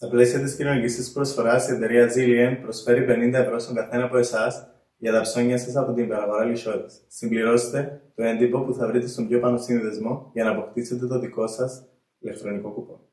Στα πλαίσια της κοινωνικής της προσφοράς, η εταιρεία Zillion προσφέρει 50 ευρώ στον καθένα από εσάς για τα ψώνια σας από την υπεραγορά Λυσότης. Συμπληρώστε το έντυπο που θα βρείτε στον πιο πάνω σύνδεσμο για να αποκτήσετε το δικό σας ηλεκτρονικό κουπόν.